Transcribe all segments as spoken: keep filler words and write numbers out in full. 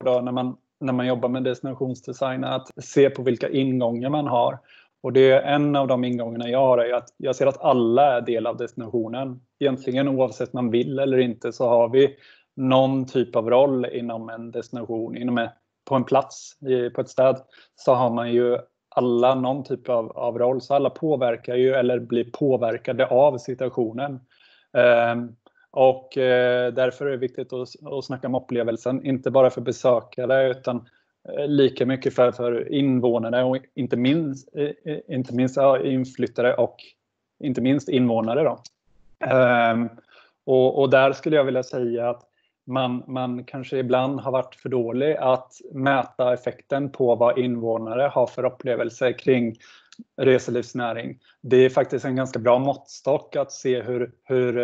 då när man, när man jobbar med destinationsdesign att se på vilka ingångar man har. Och det är en av de ingångarna jag har är att jag ser att alla är del av destinationen. Egentligen oavsett man vill eller inte så har vi någon typ av roll inom en destination, inom en, på en plats, på ett städ så har man ju alla någon typ av, av roll. Så alla påverkar ju eller blir påverkade av situationen. Um, och uh, därför är det viktigt att, att snacka om upplevelsen, inte bara för besökare utan lika mycket för, för invånare och inte minst, inte minst ja, inflyttare och inte minst invånare. Då. Um, och, och där skulle jag vilja säga att man, man kanske ibland har varit för dålig att mäta effekten på vad invånare har för upplevelser kring reselivsnäring. Det är faktiskt en ganska bra måttstock att se hur, hur,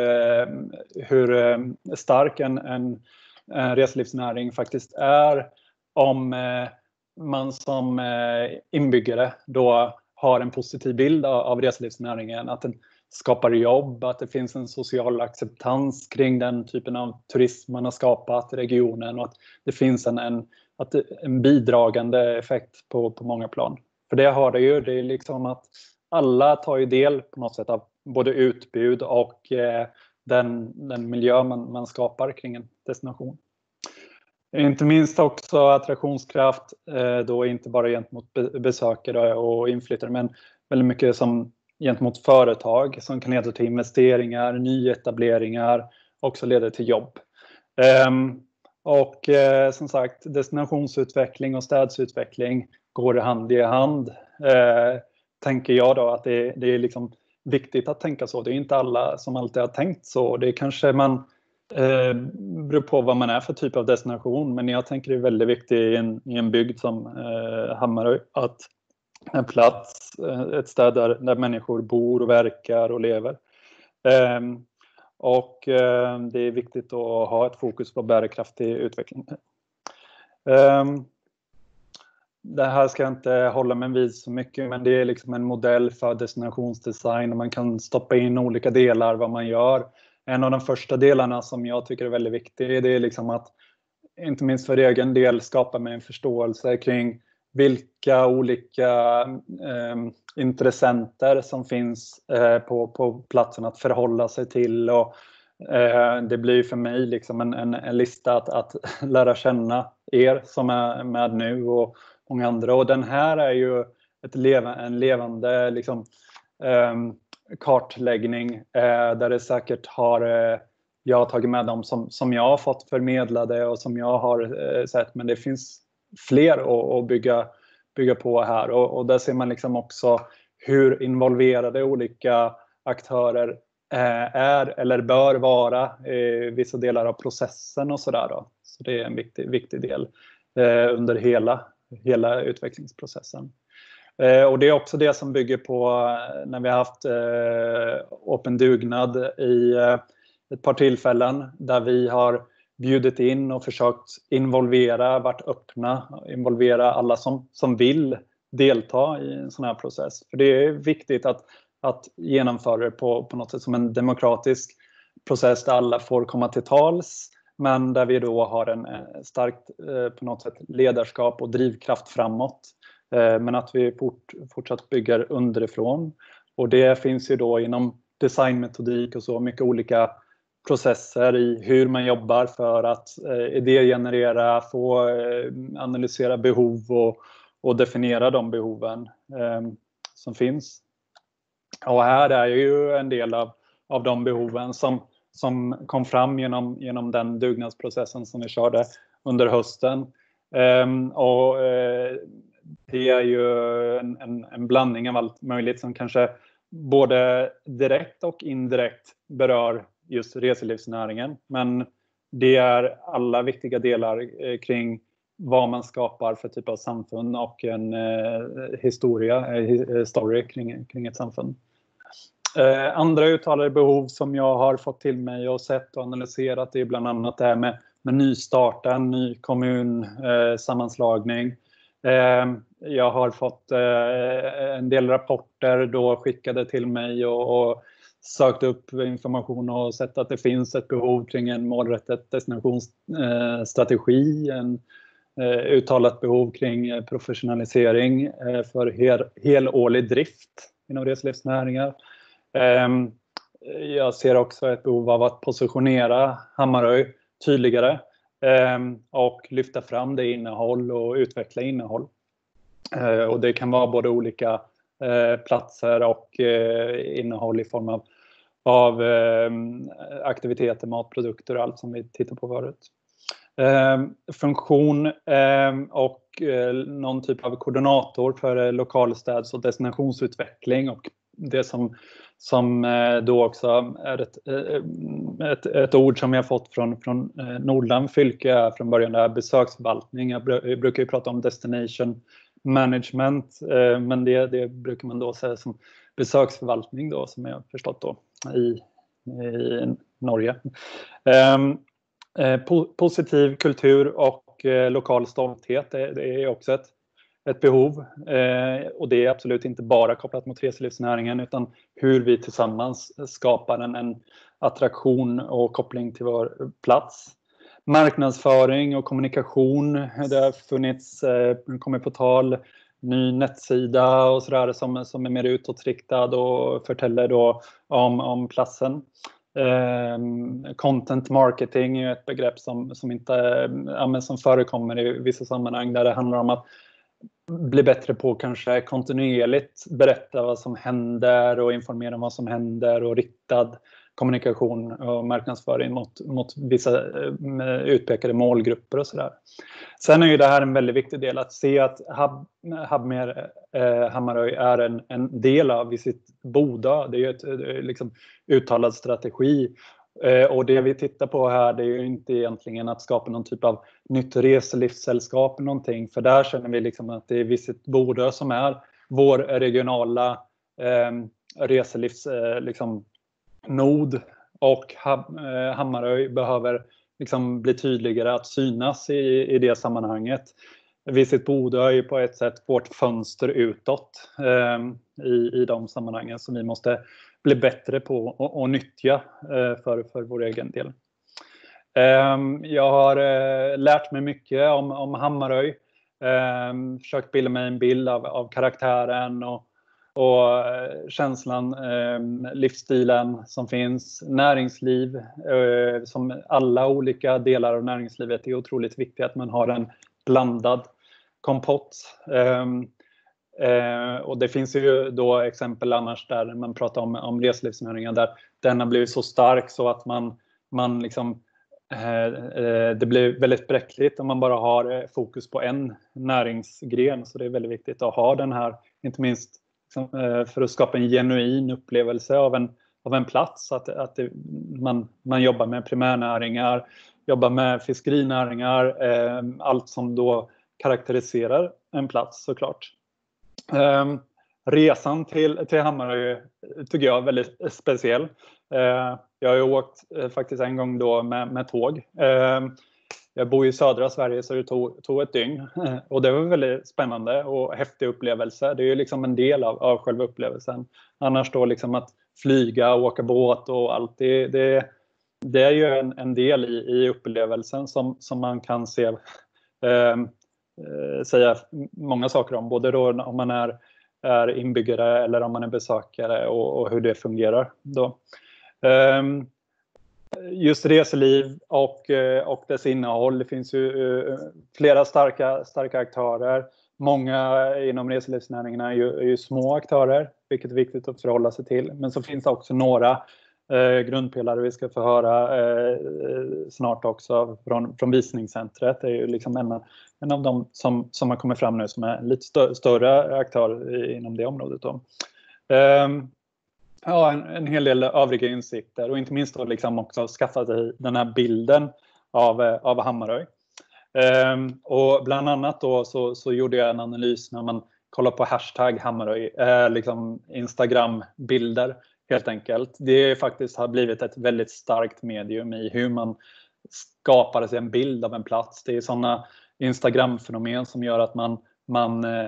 hur stark en, en, en reselivsnäring faktiskt är om man som inbyggare då har en positiv bild av reselivsnäringen, att den skapar jobb, att det finns en social acceptans kring den typen av turism man har skapat i regionen och att det finns en, en, att det, en bidragande effekt på, på många plan. För det har det ju, det är liksom att alla tar ju del på något sätt av både utbud och eh, den, den miljö man, man skapar kring en destination. Inte minst också attraktionskraft, eh, då inte bara gentemot besökare och inflyttare, men väldigt mycket som gentemot företag som kan leda till investeringar, nyetableringar, också leder till jobb. Um, och eh, som sagt, destinationsutveckling och städsutveckling går hand i hand. Eh, tänker jag då att det, det är liksom viktigt att tänka så. Det är inte alla som alltid har tänkt så. Det kanske man eh, beror på vad man är för typ av destination. Men jag tänker det är väldigt viktigt i en, i en bygd som eh, Hammarö att en plats, ett ställe där, där människor bor och verkar och lever. Um, och um, det är viktigt att ha ett fokus på bärkraftig utveckling. Um, det här ska jag inte hålla mig vid så mycket, men det är liksom en modell för destinationsdesign och man kan stoppa in olika delar vad man gör. En av de första delarna som jag tycker är väldigt viktig, det är liksom att inte minst för egen del skapa mig en förståelse kring vilka olika eh, intressenter som finns eh, på, på platsen att förhålla sig till. Och, eh, det blir för mig liksom en, en, en lista att, att lära känna er som är med nu och många andra. Och den här är ju ett leva, en levande liksom, eh, kartläggning eh, där det säkert har... Eh, jag har tagit med dem som, som jag har fått förmedlade och som jag har eh, sett, men det finns fler att bygga, bygga på här och, och där ser man liksom också hur involverade olika aktörer eh, är eller bör vara i vissa delar av processen och sådär då. Så det är en viktig, viktig del eh, under hela, hela utvecklingsprocessen. Eh, och det är också det som bygger på eh, när vi har haft eh, Open Dugnad i eh, ett par tillfällen där vi har bjudit in och försökt involvera, varit öppna, involvera alla som, som vill delta i en sån här process. För det är viktigt att, att genomföra det på, på något sätt som en demokratisk process där alla får komma till tals, men där vi då har en starkt eh, på något sätt ledarskap och drivkraft framåt. Eh, men att vi fort, fortsatt bygger underifrån. Och det finns ju då inom designmetodik och så mycket olika processer i hur man jobbar för att eh, idégenerera, få eh, analysera behov och, och definiera de behoven eh, som finns. Och här är ju en del av, av de behoven som, som kom fram genom, genom den dugnadsprocessen som vi körde under hösten. Eh, och eh, det är ju en, en, en blandning av allt möjligt som kanske både direkt och indirekt berör just reselivsnäringen, men det är alla viktiga delar kring vad man skapar för typ av samfund och en eh, historia, eh, story kring, kring ett samfund. Eh, andra uttalade behov som jag har fått till mig och sett och analyserat är bland annat det här med, med nystarten, ny kommunsammanslagning. Eh, eh, jag har fått eh, en del rapporter då skickade till mig och, och sökt upp information och sett att det finns ett behov kring en målrättad destinationsstrategi, en, eh, uttalat behov kring professionalisering eh, för hel, helårig drift inom reselivsnäringar. Eh, jag ser också ett behov av att positionera Hammarö tydligare eh, och lyfta fram det innehåll och utveckla innehåll. Eh, och det kan vara både olika eh, platser och eh, innehåll i form av av eh, aktiviteter, matprodukter och allt som vi tittar på förut. Eh, funktion eh, och eh, någon typ av koordinator för eh, lokalstäds- och destinationsutveckling, och det som, som eh, då också är ett, eh, ett, ett ord som jag fått från, från eh, Nordland fylke är från början där besöksförvaltning. Jag, br- jag brukar ju prata om destination management, eh, men det, det brukar man då säga som besöksförvaltning då, som jag har förstått då i, i Norge. Um, eh, po positiv kultur och eh, lokal stolthet, det, det är också ett, ett behov. Eh, och det är absolut inte bara kopplat mot reselivsnäringen, utan hur vi tillsammans skapar en, en attraktion och koppling till vår plats. Marknadsföring och kommunikation, det har funnits, eh, kommer på tal, ny nettsida och sådär som, som är mer utåtriktad och förtäller då om, om platsen. Eh, content marketing är ett begrepp som, som, inte, ja, men som förekommer i vissa sammanhang där det handlar om att bli bättre på kanske kontinuerligt berätta vad som händer och informera om vad som händer, och riktad kommunikation och marknadsföring mot, mot vissa utpekade målgrupper och sådär. Sen är ju det här en väldigt viktig del, att se att Hab, Habmer eh, Hammarö är en, en del av Visit Boda. Det är ju ett liksom uttalad strategi. Eh, och det vi tittar på här, det är ju inte egentligen att skapa någon typ av nytt reselivssällskap eller någonting. För där känner vi liksom att det är Visit Boda som är vår regionala eh, reselivs eh, liksom, nod, och Hammarö behöver liksom bli tydligare att synas i, i det sammanhanget. Visit Boda är ju på ett sätt vårt fönster utåt eh, i, i de sammanhangen som vi måste bli bättre på och, och nyttja eh, för, för vår egen del. Eh, jag har eh, lärt mig mycket om, om Hammarö, eh, försökt bilda mig en bild av, av karaktären och Och känslan, eh, livsstilen som finns, näringsliv, eh, som alla olika delar av näringslivet är otroligt viktigt att man har en blandad kompott. Eh, eh, och det finns ju då exempel annars där man pratar om, om reselivsnäringen där den har blivit så stark så att man, man liksom, eh, eh, det blir väldigt bräckligt om man bara har fokus på en näringsgren. Så det är väldigt viktigt att ha den här, inte minst för att skapa en genuin upplevelse av en, av en plats. Att, att det, man, man jobbar med primärnäringar, jobbar med fiskerinäringar, eh, allt som då karaktäriserar en plats såklart. Eh, resan till, till Hammarö tycker jag är väldigt speciell. Eh, jag har ju åkt eh, faktiskt en gång då med, med tåg. Eh, Jag bor i södra Sverige, så det tog, tog ett dygn. Och det var väldigt spännande och häftig upplevelse. Det är ju liksom en del av, av själva upplevelsen. Annars då liksom att flyga, åka båt och allt. Det, det, det är ju en, en del i, i upplevelsen som, som man kan se, eh, säga många saker om. Både då om man är, är inbyggare eller om man är besökare, och, och hur det fungerar då. Eh, Just reseliv och, och dess innehåll. Det finns ju flera starka, starka aktörer. Många inom reselivsnäringen är ju, är ju små aktörer, vilket är viktigt att förhålla sig till. Men så finns det också några eh, grundpelare vi ska få höra eh, snart också från, från visningscentret. Det är ju liksom en, en av dem som, som har kommit fram nu som är lite stö, större aktör inom det området då. Eh, Ja, en, en hel del övriga insikter, och inte minst då liksom också skaffa sig den här bilden av, av Hammarö. Ehm, och bland annat då så, så gjorde jag en analys när man kollar på hashtag Hammarö, eh, liksom Instagram-bilder helt enkelt. Det faktiskt har blivit ett väldigt starkt medium i hur man skapar sig en bild av en plats. Det är sådana Instagram-fenomen som gör att man, man eh,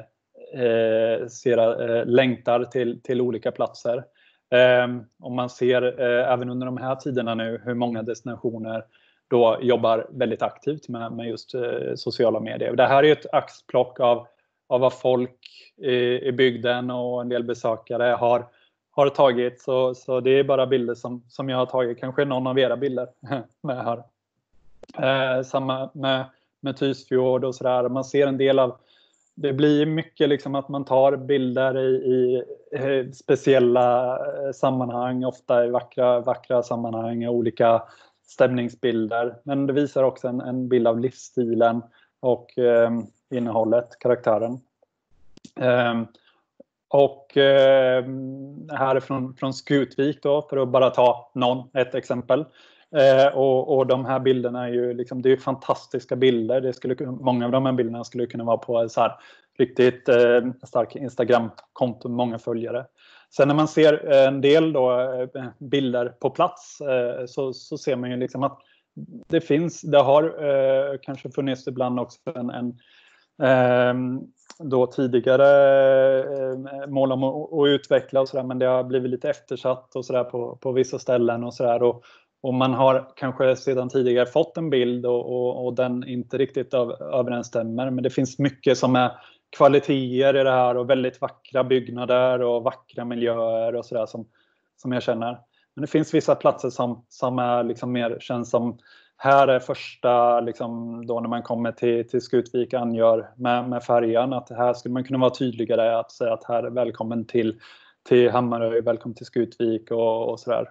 ser, eh, längtar till, till olika platser. Eh, och man ser eh, även under de här tiderna nu hur många destinationer då jobbar väldigt aktivt med, med just eh, sociala medier. Det här är ett axplock av, av vad folk i, i bygden och en del besökare har, har tagit. Så, så det är bara bilder som, som jag har tagit. Kanske någon av era bilder med här. Eh, samma med, med Tysfjord och sådär. Man ser en del av, det blir mycket liksom att man tar bilder i, i, i speciella sammanhang, ofta i vackra, vackra sammanhang, olika stämningsbilder. Men det visar också en, en bild av livsstilen och eh, innehållet, karaktären. Eh, och eh, här är från, från Skutvik då, för att bara ta någon, ett exempel. Eh, och, och de här bilderna är ju liksom, det är fantastiska bilder. Det skulle, många av de här bilderna skulle kunna vara på så här riktigt eh, stark Instagram-konto, många följare. Sen när man ser en del då, eh, bilder på plats eh, så, så ser man ju liksom att det finns, det har eh, kanske funnits ibland också en, en eh, då tidigare eh, mål om att, att utveckla och sådär, men det har blivit lite eftersatt och sådär på, på vissa ställen och sådär. Och, och man har kanske sedan tidigare fått en bild och, och, och den inte riktigt överensstämmer. Men det finns mycket som är kvaliteter i det här och väldigt vackra byggnader och vackra miljöer och sådär som, som jag känner. Men det finns vissa platser som, som är liksom mer, känns som, här är första liksom, då när man kommer till, till Skutvik angör med, med färjan, att här skulle man kunna vara tydligare att säga att här är välkommen till, till Hammarö, välkommen till Skutvik och, och sådär.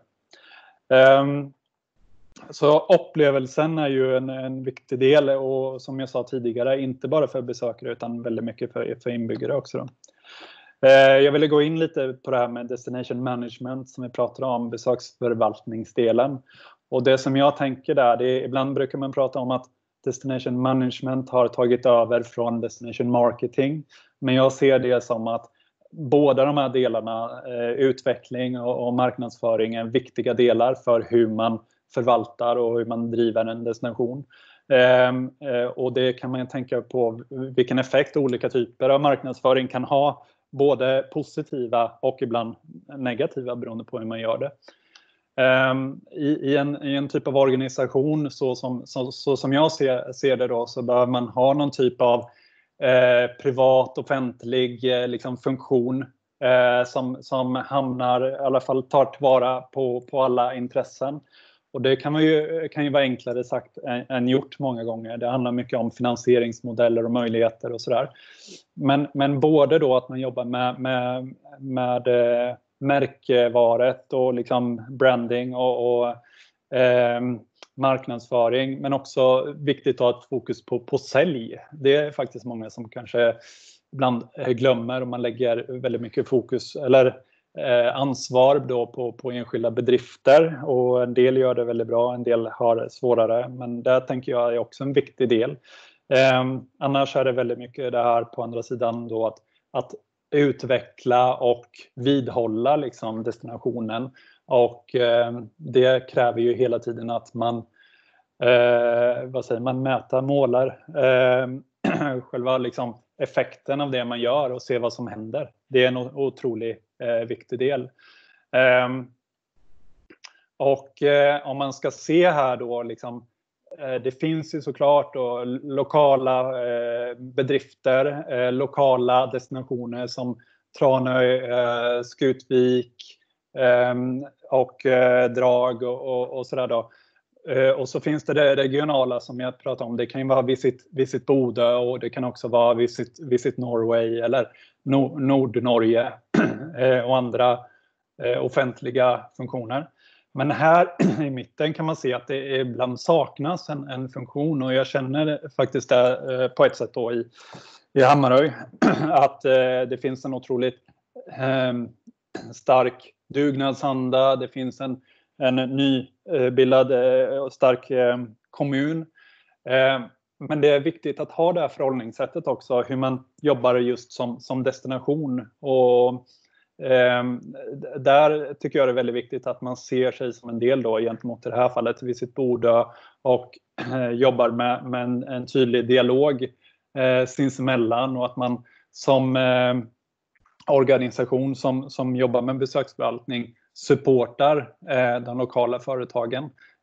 Um, Så upplevelsen är ju en, en viktig del och som jag sa tidigare, inte bara för besökare utan väldigt mycket för, för inbyggare också. Då. Eh, jag ville gå in lite på det här med destination management som vi pratar om, besöksförvaltningsdelen. Och det som jag tänker där, det är, ibland brukar man prata om att destination management har tagit över från destination marketing. Men jag ser det som att båda de här delarna, eh, utveckling och, och marknadsföring, är viktiga delar för hur man förvaltar och hur man driver en destination. Eh, eh, och det kan man tänka på vilken effekt olika typer av marknadsföring kan ha, både positiva och ibland negativa beroende på hur man gör det. Eh, i, i, en, I en typ av organisation så som, så, så som jag ser, ser det då, så behöver man ha någon typ av eh, privat, offentlig eh, liksom funktion eh, som, som hamnar, i alla fall tar tillvara på, på alla intressen. Och det kan, man ju, kan ju vara enklare sagt än, än gjort många gånger. Det handlar mycket om finansieringsmodeller och möjligheter och sådär. Men, men både då att man jobbar med, med, med eh, märkvaret och liksom branding och, och eh, marknadsföring. Men också viktigt att ha ett fokus på, på sälj. Det är faktiskt många som kanske ibland glömmer, och man lägger väldigt mycket fokus eller Eh, ansvar då på, på enskilda bedrifter, och en del gör det väldigt bra, en del har svårare, men där tänker jag är också en viktig del. Eh, annars är det väldigt mycket det här på andra sidan då att, att utveckla och vidhålla liksom destinationen, och eh, det kräver ju hela tiden att man eh, vad säger man, mäta målar eh, själva liksom effekten av det man gör och se vad som händer. Det är en otroligt eh, viktig del. Eh, och eh, om man ska se här då, liksom, eh, det finns ju såklart då lokala eh, bedrifter, eh, lokala destinationer som Tranö, eh, Skutvik eh, och eh, Drag och, och, och sådär då. Och så finns det det regionala som jag pratar om. Det kan ju vara Visit, Visit Bodø, och det kan också vara Visit, Visit Norway eller no, Nordnorge och andra offentliga funktioner. Men här i mitten kan man se att det ibland saknas en, en funktion, och jag känner faktiskt det på ett sätt då i, i Hammarö att det finns en otroligt eh, stark dugnadsanda. Det finns en en nybildad och stark kommun. Men det är viktigt att ha det här förhållningssättet också, hur man jobbar just som, som destination. Och eh, där tycker jag det är väldigt viktigt att man ser sig som en del då gentemot i det här fallet Visit Bodø, och eh, jobbar med, med en, en tydlig dialog eh, sinsemellan, och att man som eh, organisation som, som jobbar med besöksförvaltning supportar eh, de lokala företagen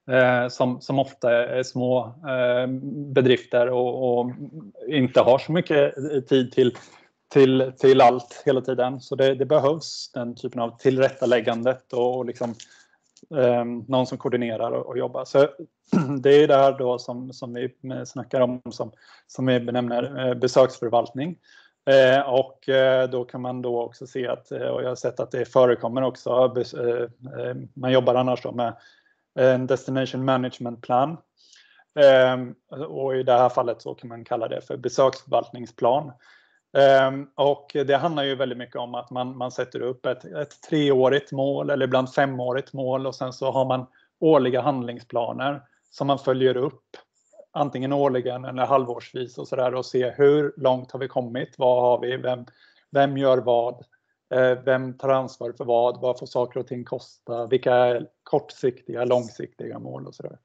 eh, som, som ofta är små eh, bedrifter och, och inte har så mycket tid till, till, till allt hela tiden. Så det, det behövs den typen av tillrättaläggandet och, och liksom, eh, någon som koordinerar och, och jobbar. Så det är det här då som, som vi snackar om som, som vi benämner eh, besöksförvaltning. Eh, och eh, då kan man då också se att, och jag har sett att det förekommer också, eh, eh, man jobbar annars då med en destination management plan. Eh, och i det här fallet så kan man kalla det för besöksförvaltningsplan. Eh, och det handlar ju väldigt mycket om att man, man sätter upp ett, ett treårigt mål eller ibland femårigt mål, och sen så har man årliga handlingsplaner som man följer upp antingen årligen eller halvårsvis och sådär, och se hur långt har vi kommit, vad har vi, vem, vem gör vad, eh, vem tar ansvar för vad, vad får saker och ting kosta, vilka är kortsiktiga, långsiktiga mål och sådär.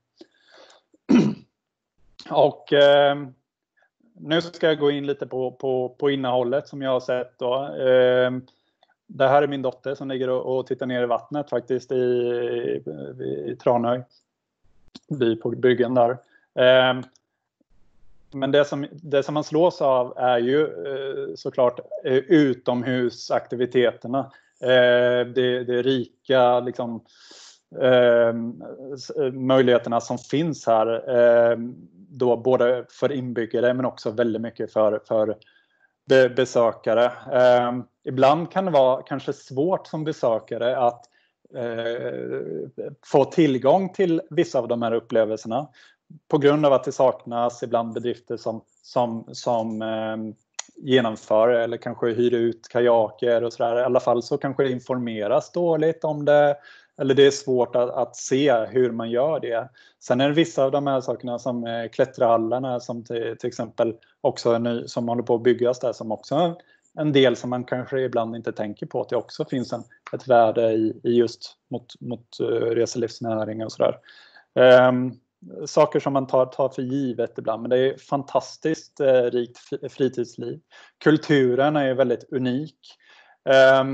Och eh, nu ska jag gå in lite på, på, på innehållet som jag har sett då. Eh, det här är min dotter som ligger och, och tittar ner i vattnet faktiskt i, i, i Tranöj. Vi på bryggen där. Eh, men det som, det som man slås av är ju eh, såklart eh, utomhusaktiviteterna. Eh, det, det rika liksom, eh, möjligheterna som finns här. Eh, då både för inbyggare men också väldigt mycket för, för be, besökare. Eh, ibland kan det vara kanske svårt som besökare att eh, få tillgång till vissa av de här upplevelserna. På grund av att det saknas ibland bedrifter som, som, som eh, genomför eller kanske hyr ut kajaker och sådär. I alla fall så kanske det informeras dåligt om det. Eller det är svårt att, att se hur man gör det. Sen är det vissa av de här sakerna som eh, klätterhallarna som till, till exempel också är ny, som håller på att byggas där, som också är en del som man kanske ibland inte tänker på. Att det också finns en, ett värde i, i just mot, mot uh, reselivsnäring och sådär. Um, Saker som man tar, tar för givet ibland, men det är fantastiskt eh, rikt fritidsliv. Kulturen är väldigt unik. Eh,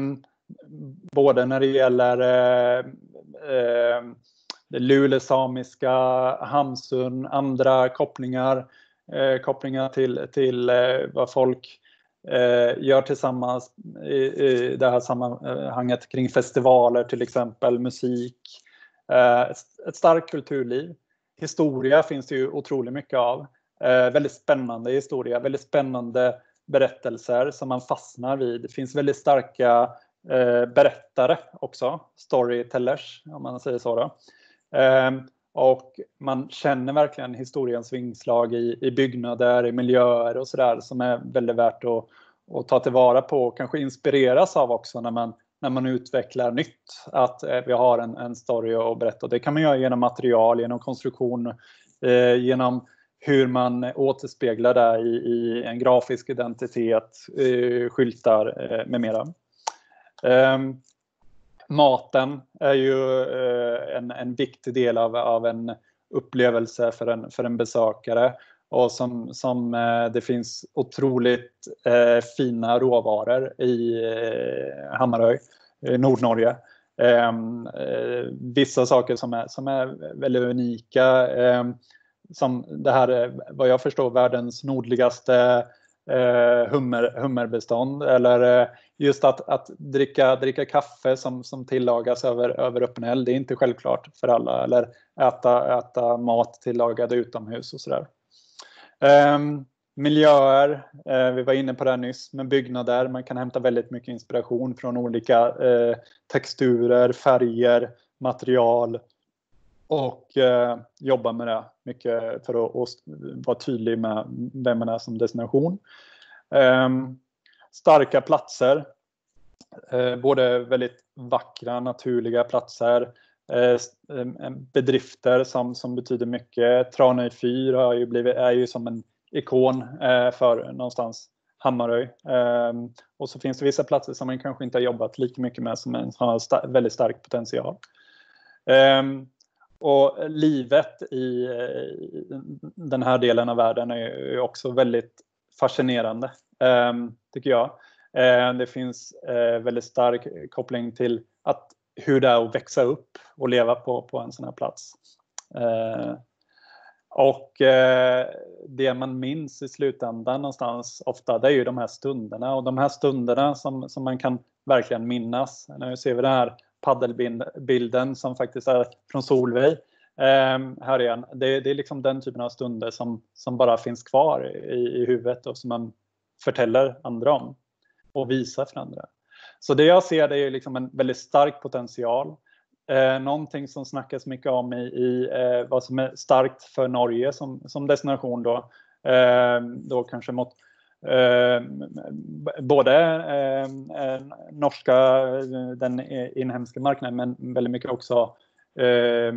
både när det gäller eh, eh, det lulesamiska, Hamsun, andra kopplingar, eh, kopplingar till, till eh, vad folk eh, gör tillsammans i, i det här sammanhanget kring festivaler till exempel, musik, eh, ett, ett starkt kulturliv. Historia finns det ju otroligt mycket av. Eh, väldigt spännande historia, väldigt spännande berättelser som man fastnar vid. Det finns väldigt starka eh, berättare också, storytellers om man säger så då. Eh, och man känner verkligen historiens vingslag i, i byggnader, i miljöer och sådär som är väldigt värt att, att ta tillvara på och kanske inspireras av också när man när man utvecklar nytt, att eh, vi har en, en story att berätta. Det kan man göra genom material, genom konstruktion, eh, genom hur man återspeglar det i, i en grafisk identitet, eh, skyltar eh, med mera. Eh, maten är ju eh, en, en viktig del av, av en upplevelse för en, för en besökare. Och som, som eh, det finns otroligt eh, fina råvaror i eh, Hammarö, i Nordnorge. Eh, eh, vissa saker som är, som är väldigt unika. Eh, som det här är, vad jag förstår, världens nordligaste eh, hummer, hummerbestånd. Eller eh, just att, att dricka, dricka kaffe som, som tillagas över, över öppen eld. Det är inte självklart för alla. Eller äta, äta mat tillagad utomhus och sådär. Um, miljöer, uh, vi var inne på det här nyss, med byggnader. Man kan hämta väldigt mycket inspiration från olika uh, texturer, färger, material och uh, jobba med det mycket för att, att vara tydlig med vem man är som destination. Um, starka platser, uh, både väldigt vackra, naturliga platser. Bedrifter som, som betyder mycket. Tranöj fyr har ju blivit, är ju som en ikon eh, för någonstans Hammarö. Eh, och så finns det vissa platser som man kanske inte har jobbat lika mycket med som en, har sta, väldigt stark potential. Eh, och livet i, i den här delen av världen är också väldigt fascinerande, eh, tycker jag. Eh, det finns eh, väldigt stark koppling till att hur det är att växa upp och leva på, på en sån här plats. Eh, och eh, det man minns i slutändan någonstans ofta, det är ju de här stunderna. Och de här stunderna som, som man kan verkligen minnas. Nu ser vi den här paddelbilden som faktiskt är från Solveig. Eh, här igen. Det, det är liksom den typen av stunder som, som bara finns kvar i, i huvudet och som man förtäller andra om och visar för andra. Så det jag ser, det är liksom en väldigt stark potential. Eh, någonting som snackas mycket om i, i eh, vad som är starkt för Norge som, som destination då. Eh, då kanske mot eh, både eh, norska, den inhemska marknaden, men väldigt mycket också eh,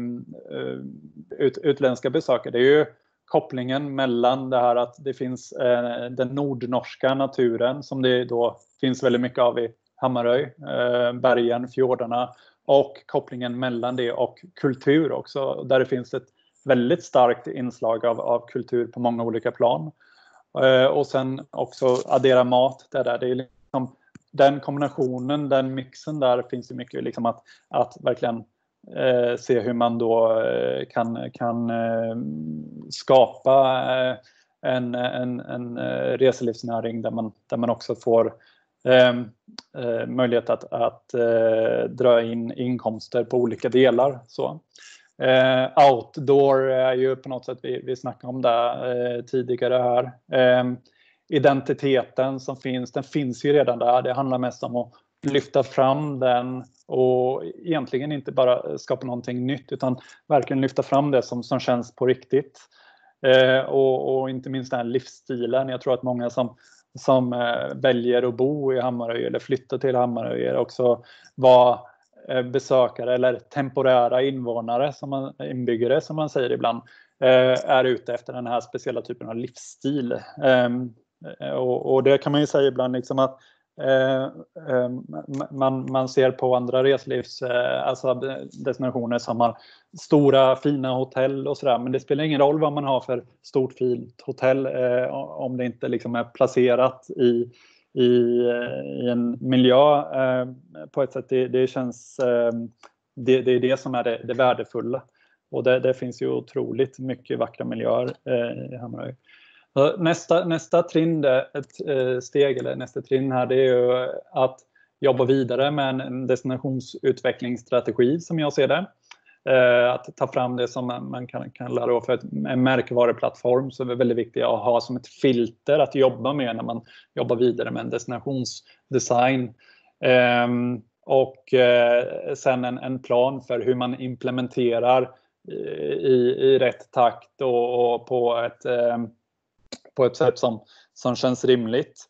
ut, utländska besökare. Det är ju kopplingen mellan det här att det finns eh, den nordnorska naturen som det då finns väldigt mycket av i Hammarøy, eh, bergen, fjordarna, och kopplingen mellan det och kultur också, där det finns ett väldigt starkt inslag av, av kultur på många olika plan. Eh, och sen också addera mat, det där, det är liksom den kombinationen, den mixen, där finns det mycket liksom att, att verkligen eh, se hur man då eh, kan, kan eh, skapa eh, en, en, en reselivsnäring där man, där man också får Eh, eh, möjlighet att, att eh, dra in inkomster på olika delar. Så. Eh, outdoor är ju på något sätt, vi, vi snackade om det eh, tidigare här. Eh, identiteten som finns, den finns ju redan där. Det handlar mest om att lyfta fram den och egentligen inte bara skapa någonting nytt, utan verkligen lyfta fram det som, som känns på riktigt. Eh, och, och inte minst den här livsstilen. Jag tror att många som som eh, väljer att bo i Hammarøy eller flytta till Hammarøy också vara eh, besökare eller temporära invånare, som man, inbyggare som man säger ibland, eh, är ute efter den här speciella typen av livsstil. Eh, och, och det kan man ju säga ibland liksom att eh, eh, man, man ser på andra reslivs eh, alltså destinationer som har stora fina hotell och sådär, men det spelar ingen roll vad man har för stort fint hotell eh, om det inte liksom är placerat i, i, i en miljö eh, på ett sätt. Det, det känns eh, det, det är det som är det, det värdefulla, och det, det finns ju otroligt mycket vackra miljöer eh, i Hammarøy. Nästa, nästa trinn, ett eh, steg eller nästa trinn här, det är ju att jobba vidare med en destinationsutvecklingsstrategi, som jag ser det. Att ta fram det som man kan kalla då för en märkvaruplattform, som är väldigt viktigt att ha som ett filter att jobba med när man jobbar vidare med en destinationsdesign. Och sen en, en plan för hur man implementerar i, i rätt takt och, och på ett, på ett sätt som, som känns rimligt.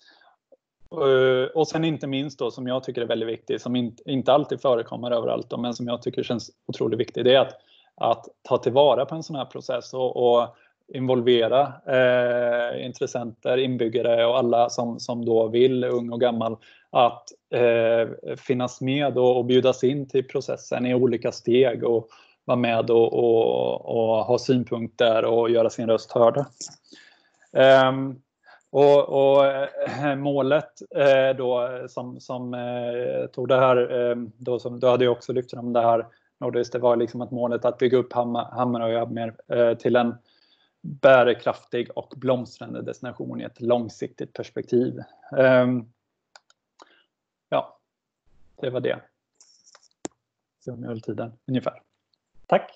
Och sen inte minst då, som jag tycker är väldigt viktigt, som inte, inte alltid förekommer överallt då, men som jag tycker känns otroligt viktigt, det är att, att ta tillvara på en sån här process och, och involvera eh, intressenter, inbyggare och alla som, som då vill, ung och gammal, att eh, finnas med och, och bjudas in till processen i olika steg och vara med och, och, och ha synpunkter och göra sin röst hörd. Um, Och, och eh, målet eh, då som, som eh, tog det här, eh, då, som, då hade jag också lyft fram det här Nordis, det var liksom att målet att bygga upp Hammar, Hammarøy mer eh, till en bärkraftig och blomstrande destination i ett långsiktigt perspektiv. Eh, ja, det var det. Så om jag höll tiden ungefär. Tack!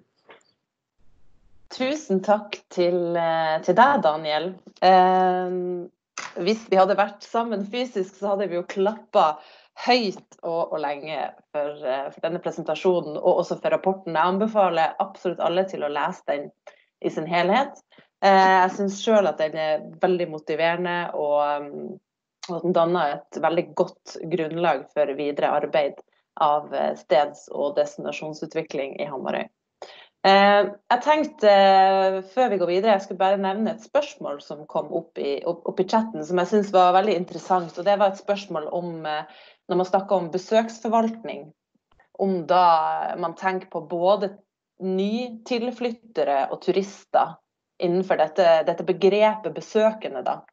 Tusen takk til, til deg, Daniel. Eh, hvis vi hadde vært sammen fysisk, så hadde vi jo klappet høyt og, og lenge for, for denne presentasjonen, og også for rapporten. Jeg anbefaler absolutt alle til å lese den i sin helhet. Eh, jeg synes selv at den er veldig motiverende, og, og at den danner et veldig godt grunnlag for videre arbeid av steds- og destinasjonsutvikling i Hammarøy. Eh, jeg tenkte, eh, før vi går videre, jeg skulle bare nevne et spørsmål som kom opp i, opp, opp i chatten, som jeg synes var veldig interessant, og det var et spørsmål om, eh, når man snakker om besøksforvaltning, om da man tenker på både nytilflyttere og turister innenfor dette, dette begrepet besøkende da.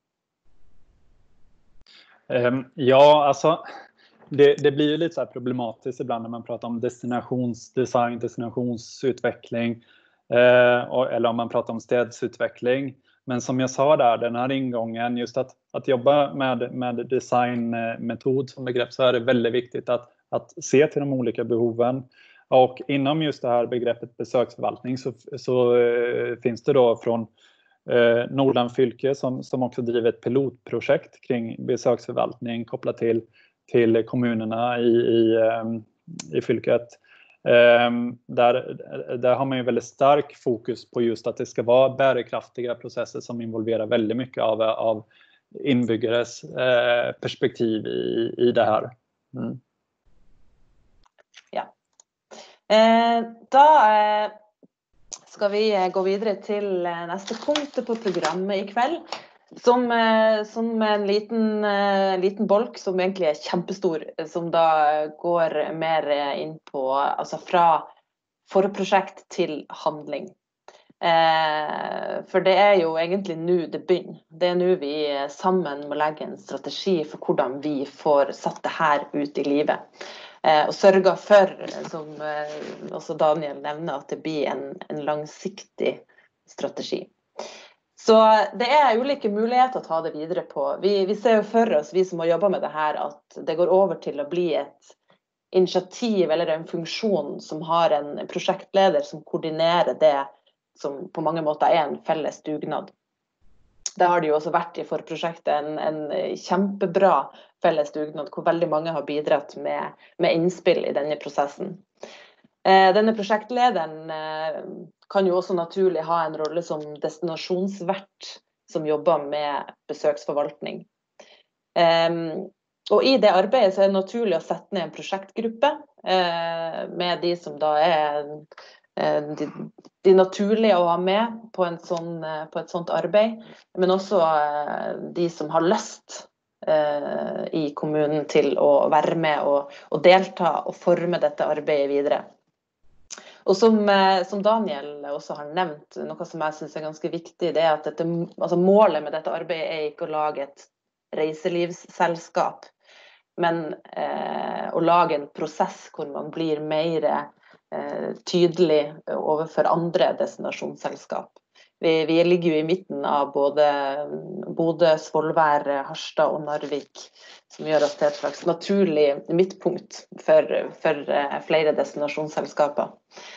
Um, ja, alltså Det, det blir ju lite så här problematiskt ibland när man pratar om destinationsdesign, destinationsutveckling. eller om man pratar om stedsutveckling. Men som jag sa där, den här ingången, just att, att jobba med, med designmetod som begrepp, så är det väldigt viktigt att, att se till de olika behoven. Och inom just det här begreppet besöksförvaltning så, så eh, finns det då från eh, Nordland fylke som, som också driver ett pilotprojekt kring besöksförvaltning kopplat till, till kommunerna i, i, eh, i fylket. Eh, där, där har man ju väldigt stark fokus på just att det ska vara bärkraftiga processer som involverar väldigt mycket av, av inbyggares eh, perspektiv i, i det här. Mm. Ja. Eh, da eh, skal vi gå videre til neste punkt på programmet i kveld, som, eh, som en liten, eh, liten bolk som egentlig er kjempestor, som da går mer inn på, altså fra forprosjekt til handling. Eh, for det er jo egentlig nå det begynner. Det er nå vi sammen må legge en strategi for hvordan vi får satt det her ut i livet. Og sørger for, som også Daniel nevner, at det blir en, en langsiktig strategi. Så det er ulike muligheter å ta det videre på. Vi, vi ser jo for oss, vi som har jobbet med det her, at det går over til å bli et initiativ eller en funksjon som har en prosjektleder som koordinerer det som på mange måter er en felles dugnad. Det har det jo også vært i forprosjektet, en, en kjempebra felles dugnad, hvor veldig mange har bidratt med, med innspill i denne prosessen. Eh, denne prosjektlederen eh, kan jo også naturlig ha en rolle som destinasjonsvert som jobber med besøksforvaltning. Eh, og i det arbeidet så er det naturlig å sette ned en prosjektgruppe eh, med de som da er De, de naturlige å ha med på, en sånn, på et sånt arbeid, men også de som har lyst eh, i kommunen til å være med og, og delta og forme dette arbeidet videre. Og som, som Daniel også har nevnt, noe som jeg synes er ganske viktig, det er at dette, altså målet med dette arbeidet er ikke å lage et reiselivsselskap, men eh, å lage en prosess hvor man blir mer tydelig overfor andre destinasjonsselskap. Vi, vi ligger jo i midten av både Bodø, Svolvær, Harstad og Narvik, som gjør oss til et slags naturlig midtpunkt for, for flere destinasjonsselskaper.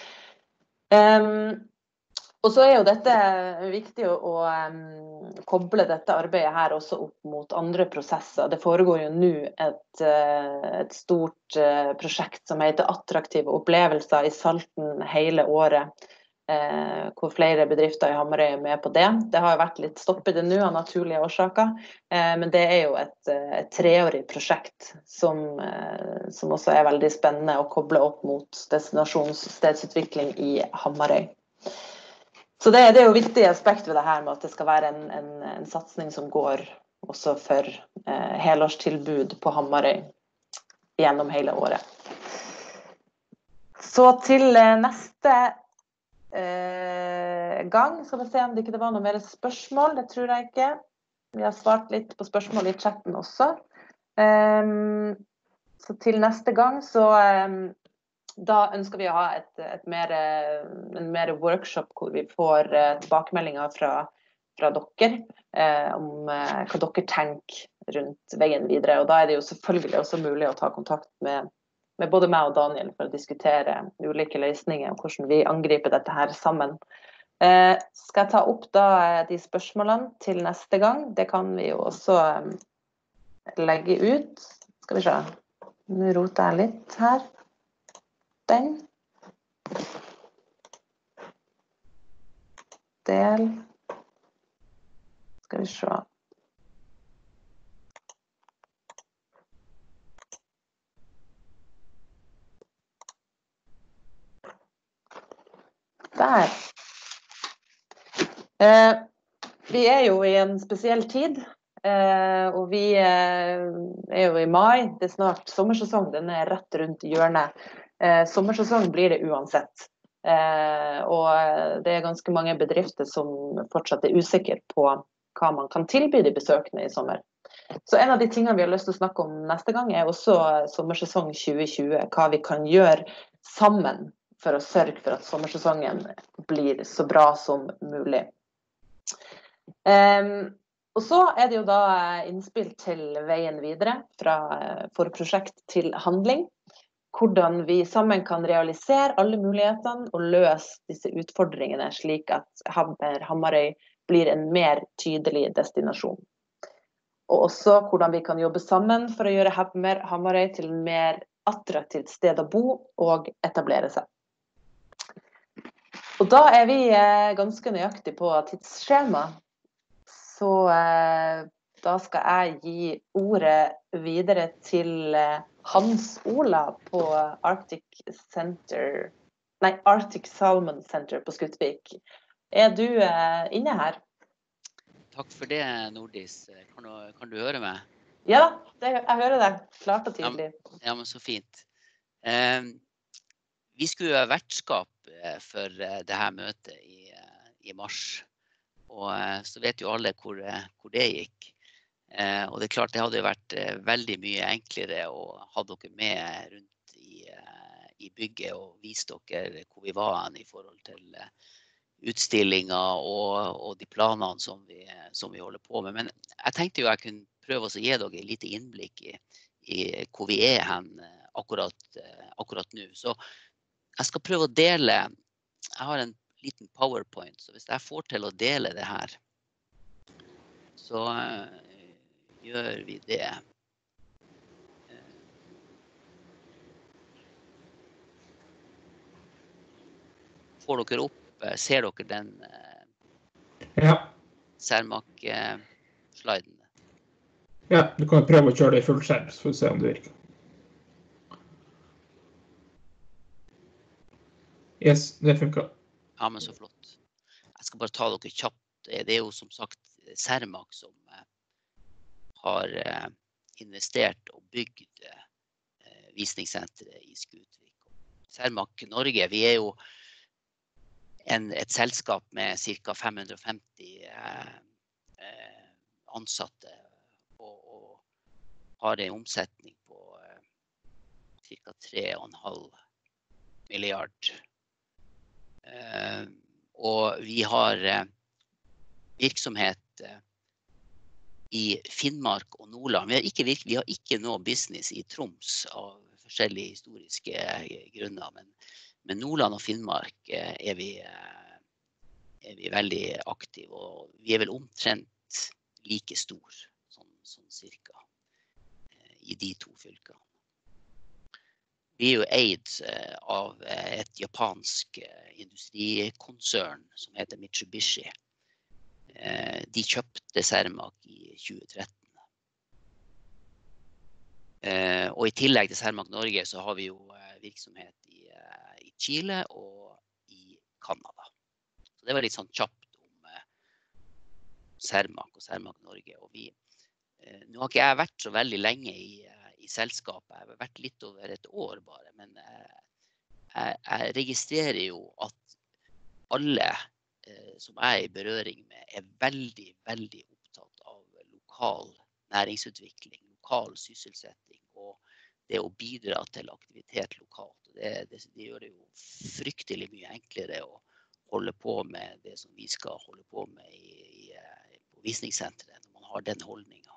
Um, og så er jo dette viktig å, å um, koble dette arbeidet her også opp mot andre prosesser. Det foregår jo nå et, et stort uh, prosjekt som heter Attraktive opplevelser i Salten hele året, uh, hvor flere bedrifter i Hamarøy er med på det. Det har jo vært litt stoppet det nå av naturlige årsaker, uh, men det er jo et, et treårig prosjekt som, uh, som også er veldig spennende å koble opp mot destinasjonsstedsutvikling i Hamarøy. Så det, det er jo viktig aspekt ved det her med at det skal være en, en, en satsning som går også for eh, helårstilbud på Hamarøy gjennom hele året. Så til eh, neste eh, gang skal vi se om det ikke var noe mer spørsmål, det tror jeg ikke. Vi har svart litt på spørsmål i chatten også. Um, så til neste gang så... Um, Da ønsker vi å ha et, et mer, en mer workshop hvor vi får tilbakemeldinger fra, fra dere eh, om eh, hva dere tenker rundt veien videre. Og da er det jo selvfølgelig også mulig å ta kontakt med, med både meg og Daniel for å diskutere ulike løsninger og hvordan vi angriper dette her sammen. Eh, skal jeg ta opp da de spørsmålene til neste gang? Det kan vi jo også legge ut. Skal vi se. Nå roter jeg litt her. Den. Del. Skal vi se. Der. Eh, vi er jo i en spesiell tid, eh, og vi eh, er jo i mai. Det er snart sommersesong, den er rett rundt hjørnet. Eh, sommersesong blir det uansett, eh, og det er ganske mange bedrifter som fortsatt er usikre på hva man kan tilby de besøkende i sommer. Så en av de tingene vi har lyst til å snakke om neste gang er også sommersesong tjue tjue, hva vi kan gjøre sammen for å sørge for at sommersesongen blir så bra som mulig. Um, og så er det jo da innspill til veien videre fra forprosjekt til handling. Hvordan vi sammen kan realisere alle mulighetene og løse disse utfordringene slik at Hamarøy blir en mer tydelig destinasjon. Og også hvordan vi kan jobbe sammen for å gjøre Hamarøy til en mer attraktivt sted å bo og etablere seg. Og da er vi ganske nøyaktig på tidsskjema, så da skal jeg gi ordet videre til Hans Ola på Arctic Center, nei, Arctic Salmon Center på Skuttvik. Er du inne her? Takk for det, Nordis. Kan du, kan du høre meg? Ja, det, jeg hører deg klart og tydelig. Ja, ja, men så fint. Eh, vi skulle ha vertskap for det her møtet i, i mars. Og så vet jo alle hvor, hvor det gikk. Eh, og det er klart det hadde vært eh, veldig mye enklere å ha dere med rundt i, eh, i bygget og vise dere hvor vi var i forhold til eh, utstillinger og, og de planene som vi, som vi holder på med. Men jeg tenkte jo jeg kunne prøve å gi dere litt innblikk i, i hvor vi er hen akkurat, akkurat nå. Så jeg skal prøve å dele, jeg har en liten PowerPoint, så hvis jeg får til å dele det her, så gjør vi det. Får dere opp, ser dere den ja. Cermaq-sliden? Ja, du kan prøve å kjøre det i full skjerm, så får vi se om det virker. Yes, det funker. Ja, men så flott. Jeg skal bare ta dere kjapt. Det er jo som sagt Cermaq som har investert og bygd visningssenteret i Skuttvik. Cermaq Norge, vi er jo en, et selskap med cirka fem hundre og femti eh, ansatte og, og har en omsetning på eh, cirka tre komma fem milliard. Eh, og vi har eh, virksomhet eh, i Finnmark og Nordland. Vi har ikke, vi har ikke noe business i Troms av forskjellige historiske grunner, men, men Nordland og Finnmark eh, er, vi, eh, er vi veldig aktive, og vi er vel omtrent like stor, sånn, sånn cirka, eh, i de to fylkene. Vi er jo eid eh, av et japansk eh, industrikonsern som heter Mitsubishi. De kjøpte Cermaq i tjue tretten. Og i tillegg til Cermaq Norge så har vi jo virksomhet i, i Chile og i Kanada. Så det var litt sånn kjapt om Cermaq og Cermaq Norge. Og vi, nå har ikke jeg vært så veldig lenge i, i selskapet, jeg har vært litt over et år bare, men jeg, jeg registrerer jo at alle som jeg er i berøring med, er veldig, veldig opptatt av lokal næringsutvikling, lokal sysselsetting og det å bidra til aktivitet lokalt. Det, det, det gjør det jo fryktelig mye enklere å holde på med det som vi skal holde på med i, i, på visningssenteret, når man har den holdningen.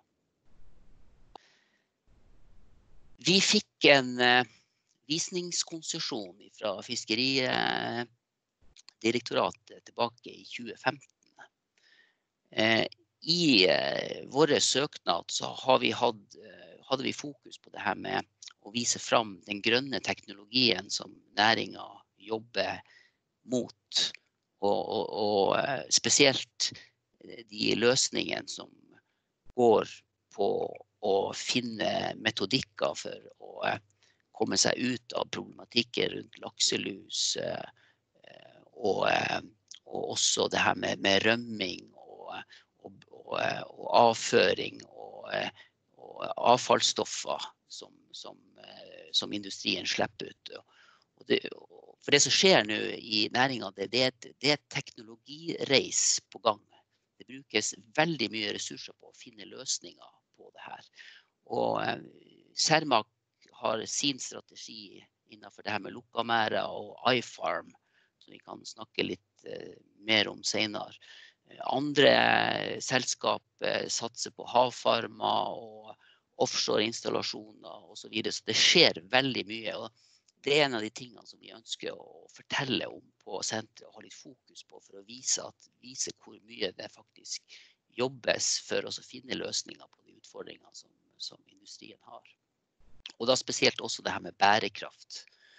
Vi fikk en uh, visningskonsesjon fra Fiskeriet direktoratet tilbake i tjue femten. Eh, I eh, vår søknad så har vi hatt, eh, hadde vi fokus på det her med å vise fram den grønne teknologien som næringen jobber mot, og, og, og spesielt de løsningene som går på å finne metodikker for å komme seg ut av problematikker rundt lakselus, eh, Og, og også det her med, med rømming og, og, og, og avføring og, og avfallsstoffer som, som, som industrien slipper ut. Og det, for det som skjer nå i næringen, det, det, er et, det er et teknologireis på gang. Det brukes veldig mye ressurser på å finne løsninger på det her. Og Cermaq har sin strategi innenfor det her med lukkamæra og iFarm, som vi kan snakke litt eh, mer om senere. Andre selskap eh, satser på havfarmer og offshore-installasjoner og så videre, så det skjer veldig mye. Og det er en av de tingene som vi ønsker å fortelle om på senteret og ha litt fokus på for å vise, at, vise hvor mye det faktisk jobbes for å finne løsninger på de utfordringene som, som industrien har. Og da spesielt også det her med bærekraft.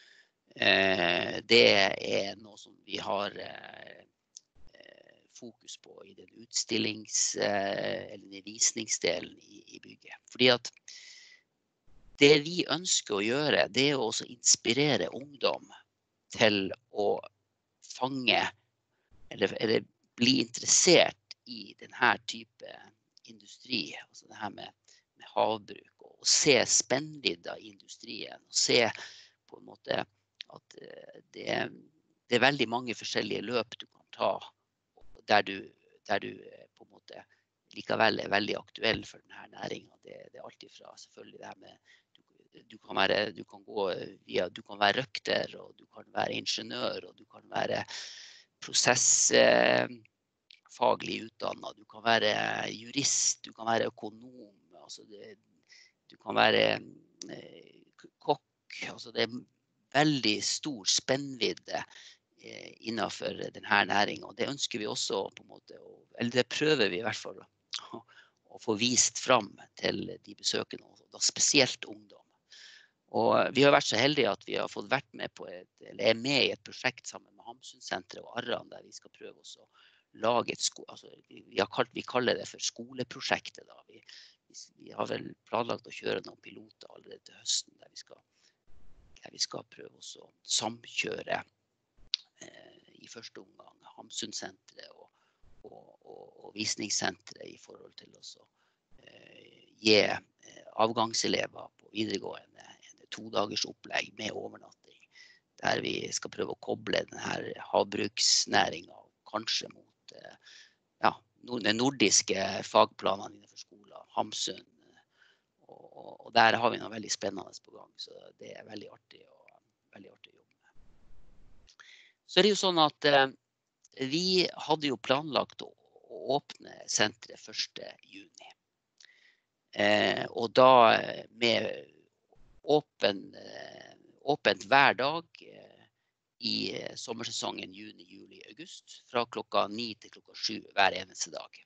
Eh, det er noe som vi har eh, fokus på i den utstillings- eh, eller den visningsdelen i, i bygget. Fordi at det vi ønsker å gjøre, det er å også inspirere ungdom til å fange eller, eller bli interessert i denne type industri, altså det her med, med havbruk, og se spennvidda i industrien, og se på en måte at det, det er veldig mange forskjellige løp du kan ta, der du, der du på en måte likevel er veldig aktuell for denne næringen. Det, det er alltid fra selvfølgelig det her med du, du kan være, du kan gå via, du kan være røkter, og du kan være ingeniør, og du kan være prosessfaglig utdannet, du kan være jurist, du kan være økonom, altså det, du kan være eh, kokk, altså det er veldig stor spennvidde eh, innenfor denne næringen, og det ønsker vi også på en måte, eller det prøver vi i hvert fall å, å få vist fram til de besøkende, og da spesielt ungdom. Og vi har vært så heldige at vi har fått vært med på et, eller er med i et prosjekt sammen med Hamsunsenteret og Arran, der vi skal prøve oss å lage et sko, altså vi, har kalt, vi kaller det for skoleprosjektet da. Vi, vi, vi har vel planlagt å kjøre noen piloter allerede til høsten, der vi skal, der vi skal prøve oss å samkjøre eh, i første omgang Hamsunsenteret og, og, og, og visningssenteret i forhold til å eh, gi eh, avgangselever på videregående to dagers opplegg med overnatting, der vi skal prøve å koble denne havbruksnæringen kanskje mot ja, den nordiske fagplanene innenfor skolen, Hamsun, og, og der har vi noe veldig spennende på gang, så det er veldig artig, og, veldig artig å jobbe med. Så er det jo sånn at eh, vi hadde jo planlagt å, å åpne senteret første juni, eh, og da med Åpen, åpent hver dag i sommersesongen juni, juli, august, fra klokka ni til klokka sju hver eneste dag.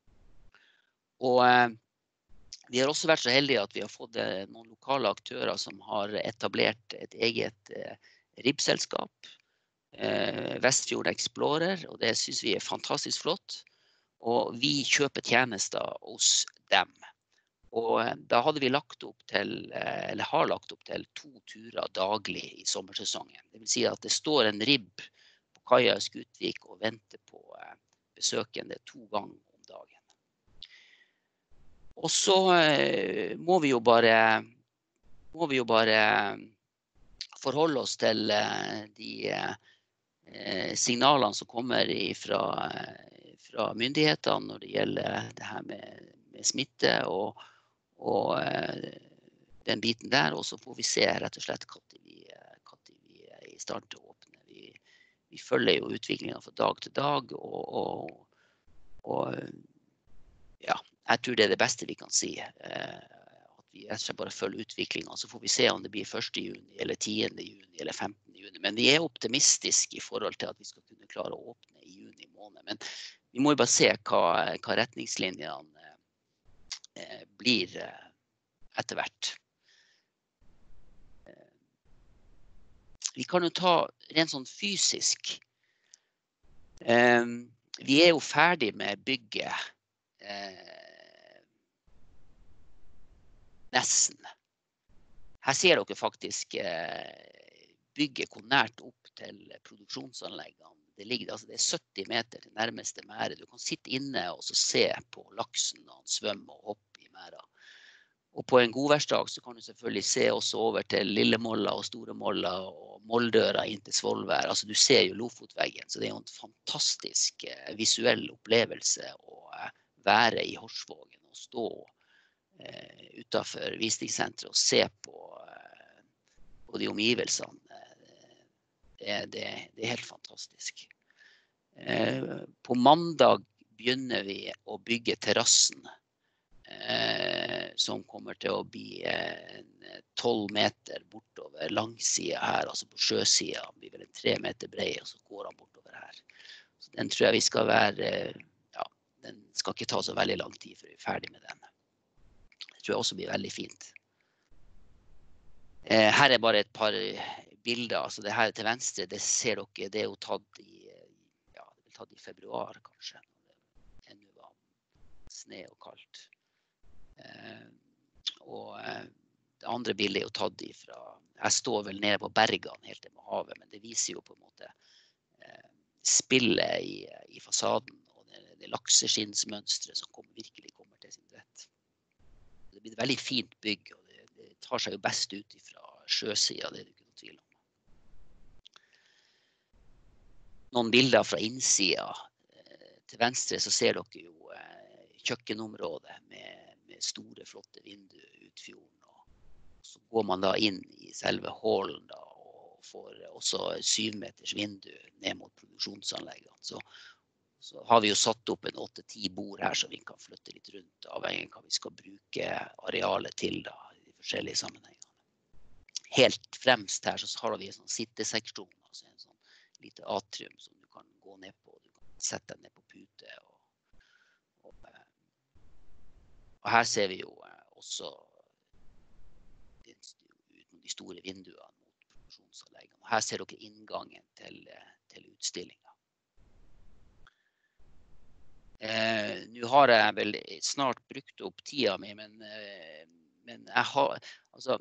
Og eh, vi har også vært så heldige at vi har fått eh, noen lokale aktører som har etablert et eget eh, ribbselskap, eh, Vestfjord Explorer, og det synes vi er fantastisk flott. Og vi kjøper tjenester hos dem. Og da hadde vi lagt opp til, eller har lagt opp til to turer daglig i sommersesongen. Det vil si at det står en ribb på kaia i Skutvik og venter på besøkende to ganger om dagen. Og så må vi jo bare, må vi jo bare forholde oss til de signalene som kommer fra, fra myndighetene når det gjelder det her med, med smitte og og eh, den biten der, og så får vi se rett og slett hva vi, hva vi er i stand til å åpne. Vi, vi følger jo utviklingen fra dag til dag, og, og, og ja, jeg tror det er det beste vi kan si. Eh, at vi rett og slett bare følger utviklingen, så får vi se om det blir første juni, eller tiende juni, eller femtende juni. Men vi er optimistiske i forhold til at vi skal kunne klare å åpne i juni måned. Men vi må jo bare se hva, hva retningslinjene blir etter hvert. Vi kan jo ta rent sånn fysisk. Vi er jo ferdig med bygget nesten. Her ser dere faktisk bygget hvor nært opp til produksjonsanleggene. Det ligger, altså det er sytti meter til nærmeste mære. Du kan sitte inne og så se på laksen når han svømmer og hopper i mæra. Og på en godværsdag så kan du selvfølgelig se også over til Lillemolla og Storemolla og Moldøra inn til Svolvær. Altså du ser jo Lofotveggen, så det er jo en fantastisk eh, visuell opplevelse å eh, være i Horsvågen og stå eh, utenfor visningssenteret og se på, eh, og de omgivelsene, det, det, det er helt fantastisk. På mandag begynner vi å bygge terrassen, eh, som kommer til å bli tolv meter bortover langsida her, altså på sjøsida. Den blir vel en tre meter bred, og så går han bortover her. Så den tror jeg vi skal være, ja, den skal ikke ta så veldig lang tid før vi er ferdig med den. Det tror jeg også blir veldig fint. Eh, her er bare et par bilder, altså det her til venstre, det ser dere, det er jo tatt i, ja, det er tatt i februar kanskje, når det ennå var sne og kaldt. Eh, og eh, det andre bildet er jo tatt ifra, jeg står vel nede på bergene helt til med havet, men det viser jo på en måte eh, spillet i, i fasaden, og det, det lakseskinnsmønstret som kommer, virkelig kommer til sin rett. Det blir et veldig fint bygg, og det, det tar seg jo best ut ifra sjøsida, det er det ikke noe tvil om. Noen bilder fra innsida. Til venstre så ser dere jo kjøkkenområdet med, med store, flotte vinduer ut fjorden. Og så går man da inn i selve hallen da, og får også syv meters vindu ned mot produksjonsanleggene. Så, så har vi jo satt opp en åtte ti bord her, så vi kan flytte litt rundt, avhengig av hva vi skal bruke arealet til da, i de forskjellige sammenhengene. Helt fremst her så har vi en sånn sitteseksjon, altså en sånn lite atrium som du kan gå ned på, du kan sette deg ned på pute, og, og, og her ser vi jo også de, de store vinduene mot produksjonsanleggene. Her ser dere inngangen til, til utstillinga. Eh, nå har jeg vel snart brukt opp tida mi, men, eh, men jeg har, altså,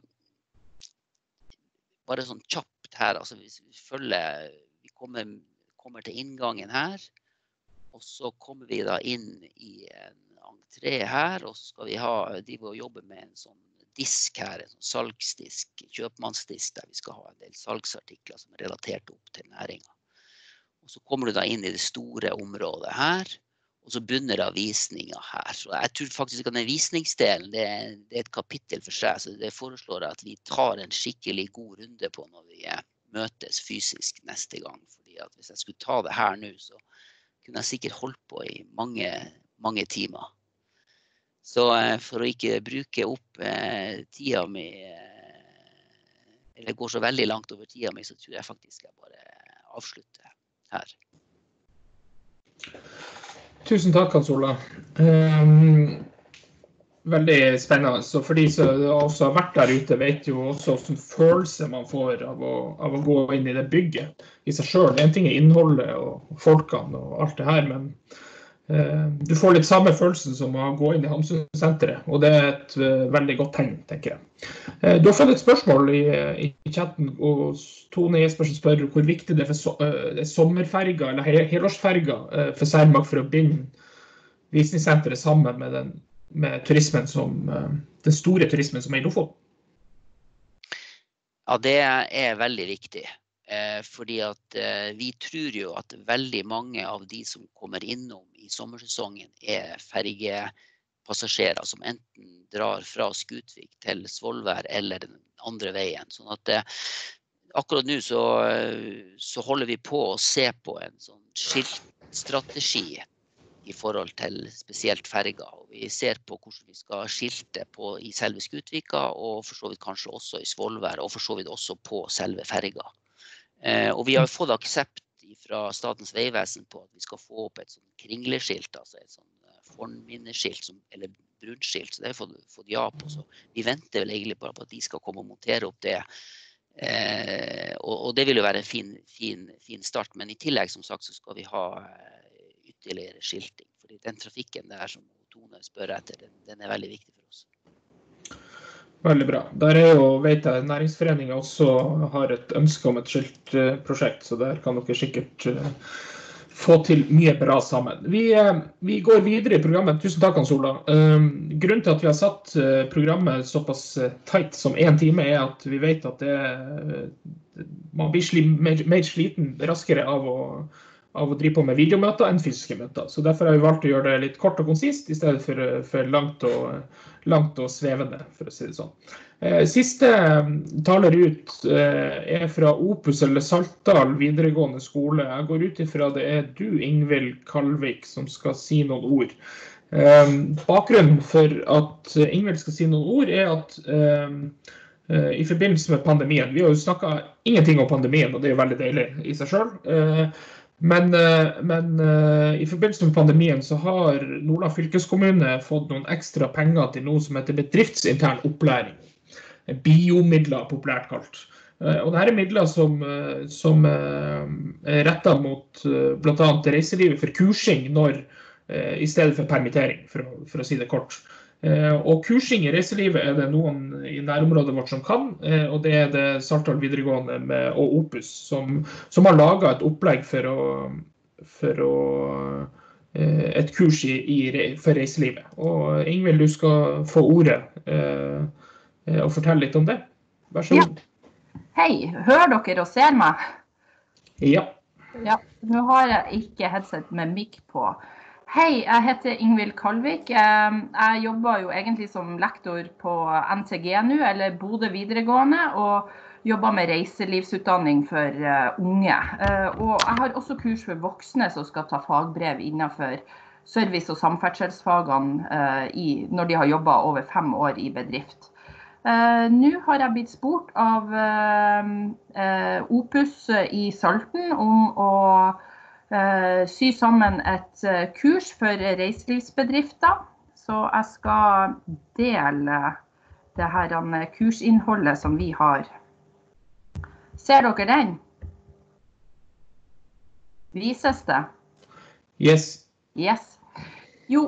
bare sånn kjapt her, altså hvis vi følger, vi kommer, kommer til inngangen her, og så kommer vi da inn i en entré her, og så skal vi ha, de vil jobbe med en sånn disk her, en sånn salgsdisk, kjøpmannsdisk, der vi skal ha en del salgsartikler som er relatert opp til næringen. Og så kommer du da inn i det store området her, og så begynner da visningen her. Så jeg tror faktisk at den visningsdelen, det er, det er et kapittel for seg, så det foreslår at vi tar en skikkelig god runde på når vi møtes fysisk neste gang. Fordi at hvis jeg skulle ta det her nå, så kunne jeg sikkert holdt på i mange, mange timer. Så for å ikke bruke opp eh, tida mi, eh, eller går så veldig langt over tida mi, så tror jeg faktisk jeg bare avslutter her. Tusen takk, Hans Ola. Um, veldig spennende. Så for de som også har vært der ute, vet jo også hvilken følelse man får av å, av å gå inn i det bygget i seg selv. En ting er innholdet og folkene og alt det her, men uh, du får litt samme følelsen som å gå inn i Hamsunsenteret, og det er et uh, veldig godt tegn, tenker jeg. Uh, du har fått et spørsmål i, i chatten, og Tone Jespersen spør hvor viktig det er for so uh, sommerferger eller he helårsferger uh, for Cermaq for å binde visningssenteret sammen med, den, med turismen som, uh, den store turismen som er i Lofoten. Ja, det er veldig viktig, eh, fordi at eh, vi tror jo at veldig mange av de som kommer innom i sommersesongen er fergepassasjerer som enten drar fra Skutvik til Svolvær eller den andre veien. Sånn at eh, akkurat nå så, så holder vi på å se på en sånn skiltstrategi i forhold til spesielt ferger. Og vi ser på hvordan vi skal skilte på i selve Skutvika, og for så vidt kanskje også i Svolvær, og for så vidt også på selve ferger. Eh, og vi har fått aksept fra Statens vegvesen på at vi skal få opp et sånn kringleskilt, altså et sånn fornminneskilt, som, eller brunskilt, så det har vi fått, fått ja på. Så vi venter vel egentlig bare på at de skal komme og montere opp det. Eh, og, og det vil jo være en fin, fin, fin start, men i tillegg som sagt så skal vi ha ytterligere skilting, fordi den trafikken der som Tone spør etter, den, den er veldig viktig for oss. Veldig bra. Der er jo, vet jeg, Næringsforeningen også har et ønske om et skiltprosjekt, så der kan dere sikkert uh, få til mye bra sammen. Vi, uh, vi går videre i programmet. Tusen takk, Hans Ola. Uh, grunnen til at vi har satt uh, programmet såpass uh, tight som en time er at vi vet at det, uh, man blir sli mer, mer sliten raskere av å, av å drive på med videomøter enn fysiske møter. Så derfor har vi valgt å gjøre det litt kort og konsist, i stedet for, for langt, og, langt og svevende, for å si det sånn. Eh, siste taler ut eh, er fra Opus eller Saltdal videregående skole. Jeg går ut ifra det er du, Ingvild Kalvik, som skal si noen ord. Eh, bakgrunnen for at Ingvild skal si noen ord er at eh, i forbindelse med pandemien, vi har jo snakket ingenting om pandemien, og det er veldig deilig i seg selv, eh, Men, men i forbindelse med pandemien så har Nordland fylkeskommune fått noen ekstra penger til noe som heter bedriftsintern opplæring. Biomidler populært kalt. Og dette er midler som, som er rettet mot blant annet reiselivet for kursing når, i stedet for permittering, for å, for å si det kort. Og kursing i reiselivet er det noen i nærområdet vårt som kan, og det er det Saltdal videregående med, og Opus som, som har laget et opplegg for, å, for å, et kurs i, i, for reiselivet. Og Ingvild, du skal få ordet og fortelle litt om det. Vær så god. Ja. Hei, hører dere og ser meg? Ja. Ja, nå har jeg ikke headset med mic på. Hei, jeg heter Ingvild Kalvik. Jeg jobber jo egentlig som lektor på N T G nå, eller Bodø videregående, og jobber med reiselivsutdanning for unge. Og jeg har også kurs for voksne som skal ta fagbrev innenfor service- og samferdselsfagene når de har jobbet over fem år i bedrift. Nå har jeg blitt spurt av Opus i Salten om å Uh, sy sammen et uh, kurs for reiselivsbedrifter, så jeg skal dele det her uh, kursinnholdet som vi har. Ser dere den? Vises det? Yes. Yes. Jo,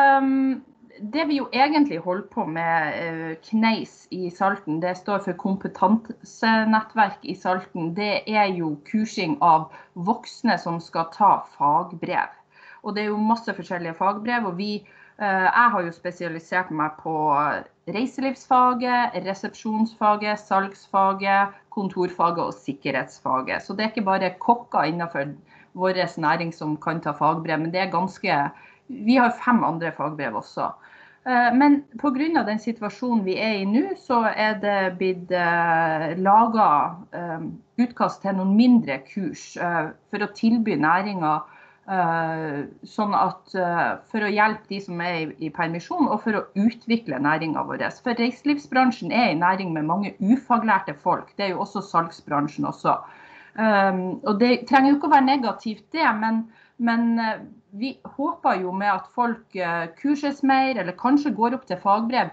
um, det vi jo egentlig holder på med uh, Kneis i Salten, det står for kompetansenettverk i Salten, det er jo kursing av voksne som skal ta fagbrev. Og det er jo masse forskjellige fagbrev, og vi, uh, jeg har jo spesialisert meg på reiselivsfaget, resepsjonsfaget, salgsfaget, kontorfaget og sikkerhetsfaget. Så det er ikke bare kokker innenfor vår næring som kan ta fagbrev, men det er ganske, vi har fem andre fagbrev også. Men på grunn av den situasjonen vi er i nå, så er det blitt uh, laget uh, utkast til noen mindre kurs uh, for å tilby næringer, uh, sånn at uh, for å hjelpe de som er i, i permisjon, og for å utvikle næringen vår. For reiselivsbransjen er en næring med mange ufaglærte folk, det er jo også salgsbransjen også. Um, og det trenger jo ikke å være negativt det, men Men vi håper jo med at folk kurses mer, eller kanskje går opp til fagbrev,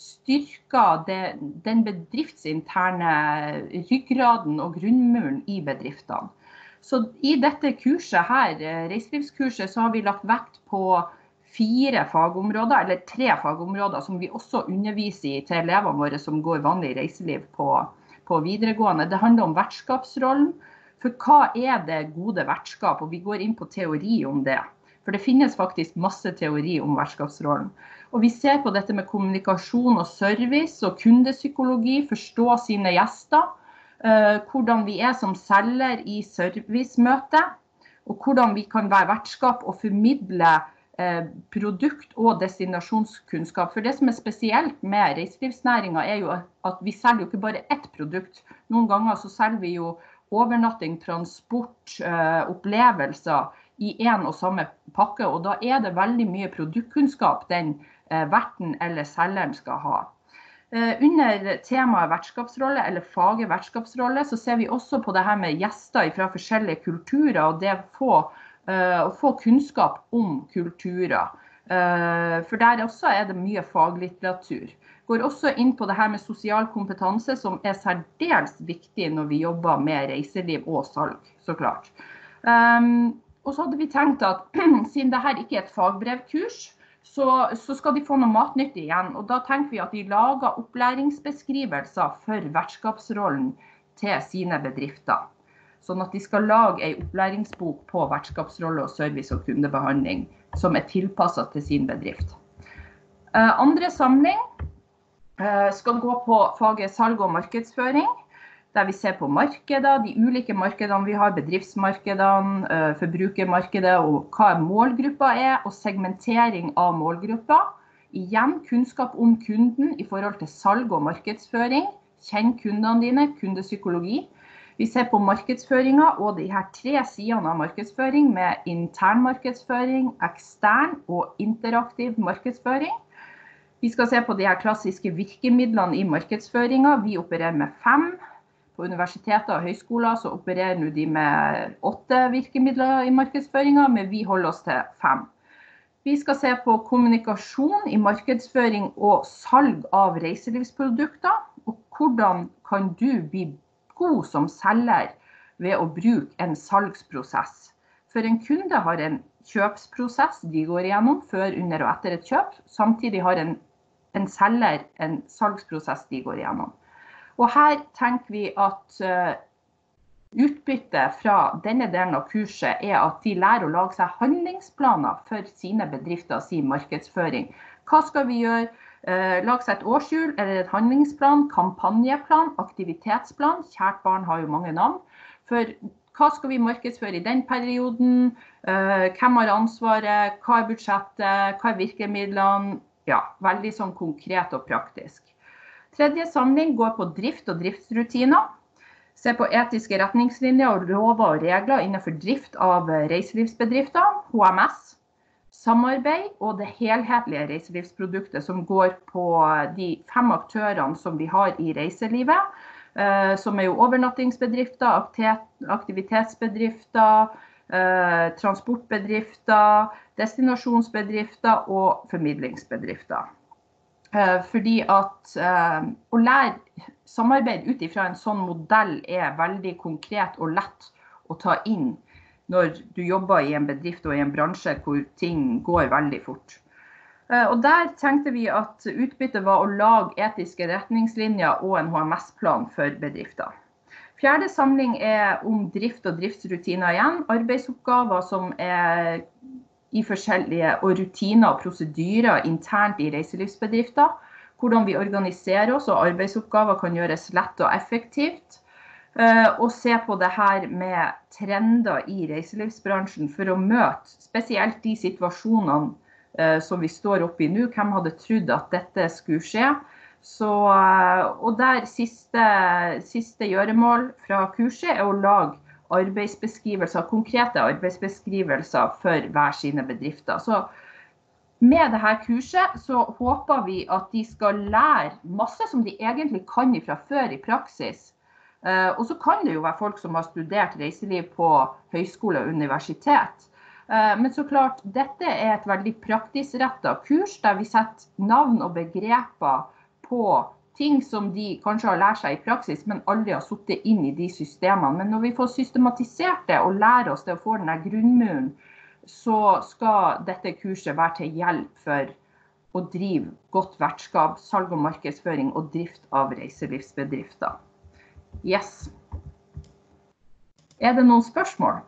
styrker det, den bedriftsinterne ryggraden og grunnmuren i bedriftene. Så i dette kurset her, reiselivskurset, så har vi lagt vekt på fire fagområder, eller tre fagområder, som vi også underviser i til elevene våre som går vanlig reiseliv på, på videregående. Det handler om vertskapsrollen. For hva er det gode vertskap? Og vi går inn på teori om det. For det finnes faktisk masse teori om vertskapsrollen. Og vi ser på dette med kommunikasjon og service og kundepsykologi, forstå sine gjester, eh, hvordan vi er som selger i servicemøte, og hvordan vi kan være vertskap og formidle eh, produkt- og destinasjonskunnskap. For det som er spesielt med reiselivsnæringen er jo at vi selger jo ikke bare ett produkt. Noen ganger så selger vi jo overnatting, transport, eh, opplevelser i en og samme pakke, og da er det veldig mye produktkunnskap den eh, verten eller selgeren skal ha. Eh, under temaet vertskapsrolle, eller faget vertskapsrolle, så ser vi også på det her med gjester fra forskjellige kulturer, og det å få, eh, å få kunnskap om kulturer. Eh, for der også er det mye faglitteratur. Går også inn på det her med sosial kompetanse, som er særdeles viktig når vi jobber med reiseliv og salg, så klart. Um, og så hadde vi tenkt at siden det her ikke er et fagbrevkurs, så, så skal de få noe matnytt igjen. Og da tenker vi at de lager opplæringsbeskrivelser for vertskapsrollen til sine bedrifter. Sånn at de skal lage en opplæringsbok på vertskapsrolle og service og kundebehandling som er tilpasset til sin bedrift. Uh, andre samling skal gå på faget salg og markedsføring. der vi ser på markeder, de ulike markedene vi har, bedriftsmarkedene, forbrukermarkedet og hva målgruppa er, og segmentering av målgruppa. Igjen, kunnskap om kunden i forhold til salg og markedsføring. Kjenn kundene dine, kundepsykologi. Vi ser på markedsføringa og de her tre sidene av markedsføring med intern markedsføring, ekstern og interaktiv markedsføring. Vi skal se på de her klassiske virkemidlene i markedsføringa. Vi opererer med fem. På universiteter og høyskoler så opererer nå de med åtte virkemidler i markedsføringa, men vi holder oss til fem. Vi skal se på kommunikasjon i markedsføring og salg av reiselivsprodukter, og hvordan kan du bli god som selger ved å bruke en salgsprosess. For en kunde har en kjøpsprosess de går igjennom før, under og etter et kjøp. Samtidig har en, en selger en salgsprosess de går igjennom. Og her tenker vi at uh, utbyttet fra denne delen av kurset er at de lærer å lage seg handlingsplaner for sine bedrifter, sin markedsføring. Hva skal vi gjøre? Uh, lage seg et årshjul, eller et handlingsplan, kampanjeplan, aktivitetsplan. Kjært barn har jo mange navn. For hva skal vi markedsføre i den perioden? Uh, hvem har ansvaret? Hva er budsjettet? Hva er virkemidlene? Ja, veldig sånn konkret og praktisk. Tredje samling går på drift og driftsrutiner. Se på etiske retningslinjer og lover og regler innenfor drift av reiselivsbedrifter, H M S. Samarbeid og det helhetlige reiselivsproduktet som går på de fem aktørene som vi har i reiselivet, som er jo overnattingsbedrifter, aktivitetsbedrifter, transportbedrifter, destinasjonsbedrifter og formidlingsbedrifter. Fordi at å lære samarbeid ut ifra en sånn modell er veldig konkret og lett å ta inn når du jobber i en bedrift og i en bransje hvor ting går veldig fort. Og der tenkte vi at utbyttet var å lage etiske retningslinjer og en H M S-plan for bedrifter. Fjerde samling er om drift og driftsrutiner igjen, arbeidsoppgaver som er i forskjellige og rutiner og prosedyrer internt i reiselivsbedrifter, hvordan vi organiserer oss og arbeidsoppgaver kan gjøres lett og effektivt, og se på det her med trender i reiselivsbransjen for å møte spesielt de situasjonene som vi står oppe i nå. Hvem hadde trodd at dette skulle skje? Så, og der siste, siste gjøremål fra kurset er å lage arbeidsbeskrivelser, konkrete arbeidsbeskrivelser for hver sine bedrifter. Så med dette kurset så håper vi at de skal lære masse som de egentlig kan fra før i praksis. Og så kan det jo være folk som har studert reiseliv på høyskole og universitet. Men så klart, dette er et veldig praktisk rettet kurs der vi setter navn og begreper på ting som de kanskje har lært seg i praksis, men aldri har suttet inn i de systemene. Men når vi får systematisert det og lærer oss det og får denne grunnmuren, så skal dette kurset være til hjelp for å drive godt vertskap, salg og markedsføring og drift av reiselivsbedrifter. Yes. Er det noen spørsmål?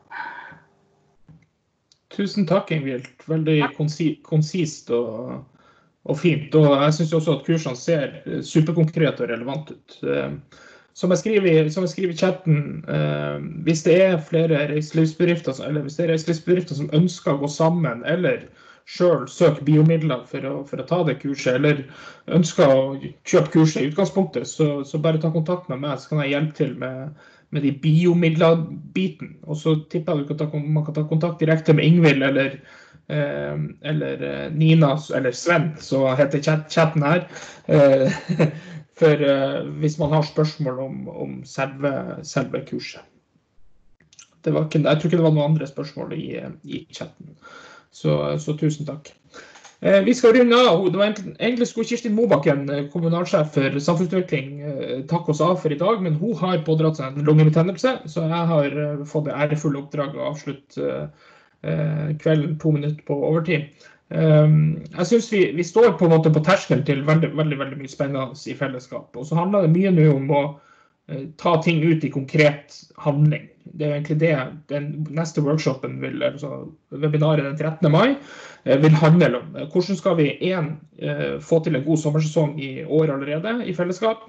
Tusen takk, Ingvild. Veldig konsist og Og fint, og jeg synes også at kursene ser superkonkrete og relevant ut. Som jeg skriver, som jeg skriver i chatten, hvis det er flere reiselivsbedrifter, eller hvis det er reiselivsbedrifter som ønsker å gå sammen, eller selv søke biomidler for å, for å ta det kurset, eller ønsker å kjøpe kurset i utgangspunktet, så, så bare ta kontakt med meg, så kan jeg hjelpe til med, med de biomidler-biten. Og så tipper jeg at man kan ta kontakt direkte med Ingvild, eller Eh, eller eh, Nina, eller Sven, så heter chat chatten her, eh, for eh, hvis man har spørsmål om, om selve, selve kurset. Det var ikke, jeg tror ikke det var noen andre spørsmål i, i chatten, så, så tusen takk. Eh, vi skal runde av. Det var egentlig, egentlig skulle Kirstin Mobakken, kommunalsjef for samfunnsutvikling, eh, takke oss av for i dag, men hun har pådratt seg en lungebetennelse, så jeg har eh, fått det ærefulle oppdrag å avslutte eh, kvelden to minutter på overtid. Jeg synes vi, vi står på en måte på terskelen til veldig, veldig, veldig mye spennende i fellesskap. Og så handler det mye nå om å ta ting ut i konkret handling. Det er egentlig det den neste workshopen, vil, altså webinaret den trettende mai, vil handle om. Hvordan skal vi en, få til en god sommersesong i år allerede i fellesskap?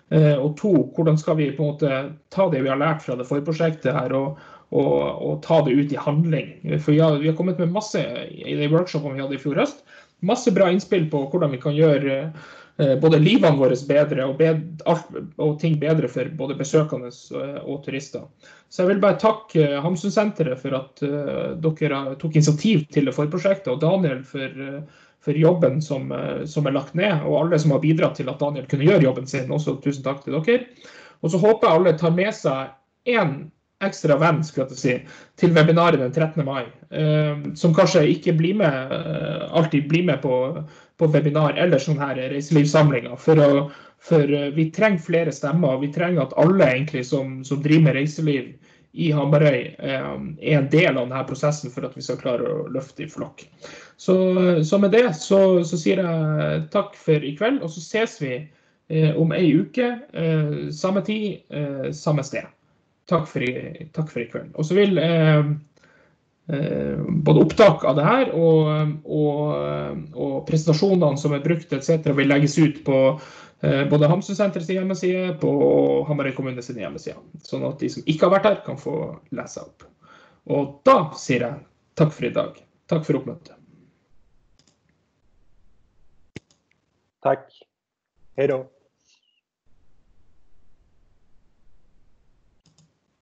Og to, hvordan skal vi på en måte ta det vi har lært fra det forprosjektet her, og, og, og ta det ut i handling. For ja, vi har kommet med masse i de workshopene vi hadde i fjor høst, masse bra innspill på hvordan vi kan gjøre eh, både livene våre bedre og, bedre, alt, og ting bedre for både besøkende og turister. Så jeg vil bare takke Hamsunsenteret for at uh, dere tok initiativ til det forprosjektet, og Daniel for, uh, for jobben som, uh, som er lagt ned, og alle som har bidratt til at Daniel kunne gjøre jobben sin. Også tusen takk til dere. Og så håper jeg alle tar med seg en ekstra venn, skal jeg si, til webinaret den trettende mai, eh, som kanskje ikke blir med, eh, alltid blir med på, på webinar eller sånne her reiselivssamlinger, for, å, for uh, vi trenger flere stemmer, og vi trenger at alle egentlig som, som driver med reiseliv i Hamarøy eh, er en del av denne prosessen for at vi skal klare å løfte i flokk. Så, så med det så, så sier jeg takk for i kveld, og så ses vi eh, om en uke, eh, samme tid, eh, samme sted. Takk for, i, takk for i kveld. Og så vil eh, eh, både opptak av det her og, og, og presentasjonene som er brukt, et cetera vil legges ut på eh, både Hamsunsenterets hjemmeside, på Hamarøy kommunes hjemmeside, sånn at de som ikke har vært her kan få lese opp. Og da sier jeg takk for i dag. Takk for oppmøtet. Takk. Hei da.